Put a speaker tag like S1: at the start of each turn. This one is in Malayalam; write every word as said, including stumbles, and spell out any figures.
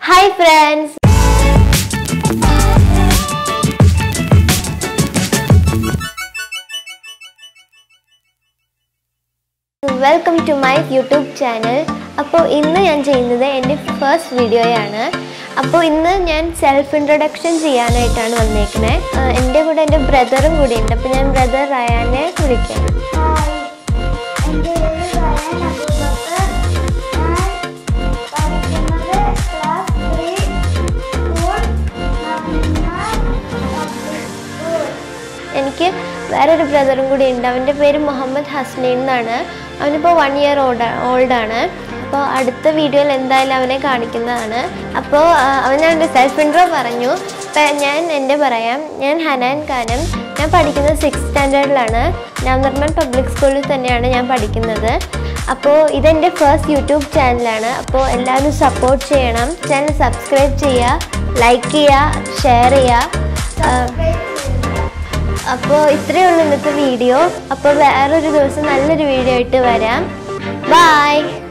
S1: Hi friends! Welcome to my YouTube channel. അപ്പോൾ ഇന്ന് ഞാൻ ചെയ്യുന്നത് എൻ്റെ ഫസ്റ്റ് വീഡിയോയാണ്. അപ്പോൾ ഇന്ന് ഞാൻ സെൽഫ് ഇൻട്രൊഡക്ഷൻ ചെയ്യാനായിട്ടാണ് വന്നേക്കുന്നത്. എൻ്റെ കൂടെ എൻ്റെ ബ്രദറും കൂടി ഉണ്ട്. അപ്പോൾ ഞാൻ ബ്രദർ റയാനെ വിളിക്കാം. എനിക്ക് വേറൊരു ബ്രദറും കൂടി ഉണ്ട്. അവൻ്റെ പേര് മുഹമ്മദ് ഹസ്നൈൻ എന്നാണ്. അവനിപ്പോൾ വൺ ഇയർ ഓൾഡ് ഓൾഡാണ്. അപ്പോൾ അടുത്ത വീഡിയോയിൽ എന്തായാലും അവനെ കാണിക്കുന്നതാണ്. അപ്പോൾ അവൻ ഞാൻ എൻ്റെ സെൽഫ് ഇൻട്രോ പറഞ്ഞു. അപ്പം ഞാൻ എൻ്റെ പറയാം. ഞാൻ ഹനാൻ ഖാനം. ഞാൻ പഠിക്കുന്നത് സിക്സ് സ്റ്റാൻഡേർഡിലാണ്. നവനിർമ്മൽ പബ്ലിക് സ്കൂളിൽ തന്നെയാണ് ഞാൻ പഠിക്കുന്നത്. അപ്പോൾ ഇതെൻ്റെ ഫസ്റ്റ് യൂട്യൂബ് ചാനലാണ്. അപ്പോൾ എല്ലാവരും സപ്പോർട്ട് ചെയ്യണം. ചാനൽ സബ്സ്ക്രൈബ് ചെയ്യുക, ലൈക്ക് ചെയ്യുക, ഷെയർ ചെയ്യുക. അപ്പോൾ ഇത്രയേ ഉള്ളൂ ഇന്നത്തെ വീഡിയോ. അപ്പോൾ വേറൊരു ദിവസം നല്ലൊരു വീഡിയോ ആയിട്ട് വരാം. ബൈ.